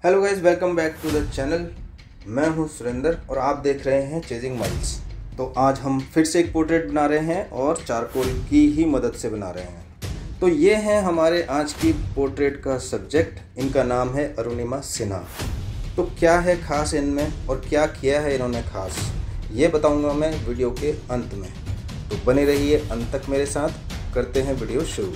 Hello guys, welcome back to the channel. मैं हूं सुरेंद्र और आप देख रहे हैं चेजिंग माइल्स। तो आज हम फिर से एक पोर्ट्रेट बना रहे हैं और चारकोल की ही मदद से बना रहे हैं। तो ये है हमारे आज की पोर्ट्रेट का सब्जेक्ट। इनका नाम है अरुणिमा सिन्हा। तो क्या है खास इनमें और क्या किया है इन्होंने खास, ये बताऊंगा मैं वीडियो के अंत में। तो बने रहिए अंत तक मेरे साथ। करते हैं वीडियो शुरू।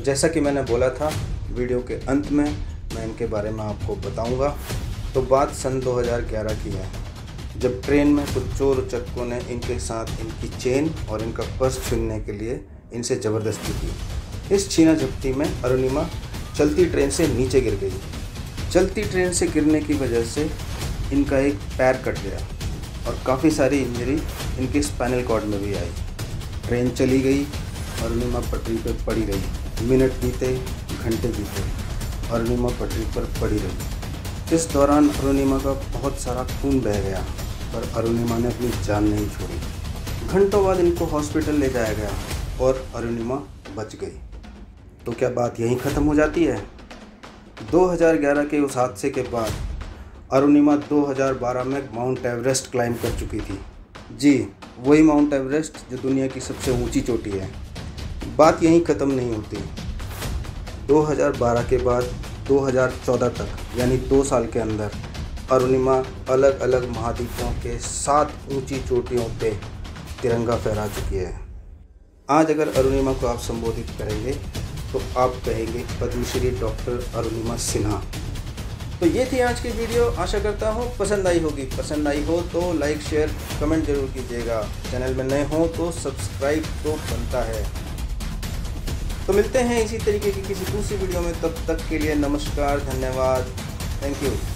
जैसा कि मैंने बोला था, वीडियो के अंत में मैं इनके बारे में आपको बताऊंगा। तो बात सन 2011 की है, जब ट्रेन में कुछ चोर उचक्कों ने इनके साथ इनकी चेन और इनका पर्स छीनने के लिए इनसे ज़बरदस्ती की। इस छीना झपटी में अरुणिमा चलती ट्रेन से नीचे गिर गई। चलती ट्रेन से गिरने की वजह से इनका एक पैर कट गया और काफ़ी सारी इंजरी इनके स्पाइनल कॉर्ड में भी आई। ट्रेन चली गई, अरुणिमा पटरी पर पड़ी रही। मिनट बीते, घंटे बीते, अरुणिमा पटरी पर पड़ी रही। इस दौरान अरुणिमा का बहुत सारा खून बह गया, पर अरुणिमा ने अपनी जान नहीं छोड़ी। घंटों बाद इनको हॉस्पिटल ले जाया गया और अरुणिमा बच गई। तो क्या बात यहीं ख़त्म हो जाती है? 2011 के उस हादसे के बाद अरुणिमा 2012 में माउंट एवरेस्ट क्लाइंब कर चुकी थी। जी, वही माउंट एवरेस्ट जो दुनिया की सबसे ऊंची चोटी है। बात यहीं ख़त्म नहीं होती। 2012 के बाद 2014 तक, यानी 2 साल के अंदर, अरुणिमा अलग अलग महाद्वीपों के 7 ऊंची चोटियों पे तिरंगा फहरा चुकी है। आज अगर अरुणिमा को आप संबोधित करेंगे तो आप कहेंगे पद्मश्री डॉक्टर अरुणिमा सिन्हा। तो ये थी आज की वीडियो। आशा करता हूँ पसंद आई होगी। पसंद आई हो तो लाइक, शेयर, कमेंट जरूर कीजिएगा। चैनल में नए हो तो सब्सक्राइब तो बनता है। तो मिलते हैं इसी तरीके की किसी दूसरी वीडियो में। तब तक के लिए नमस्कार, धन्यवाद, थैंक यू।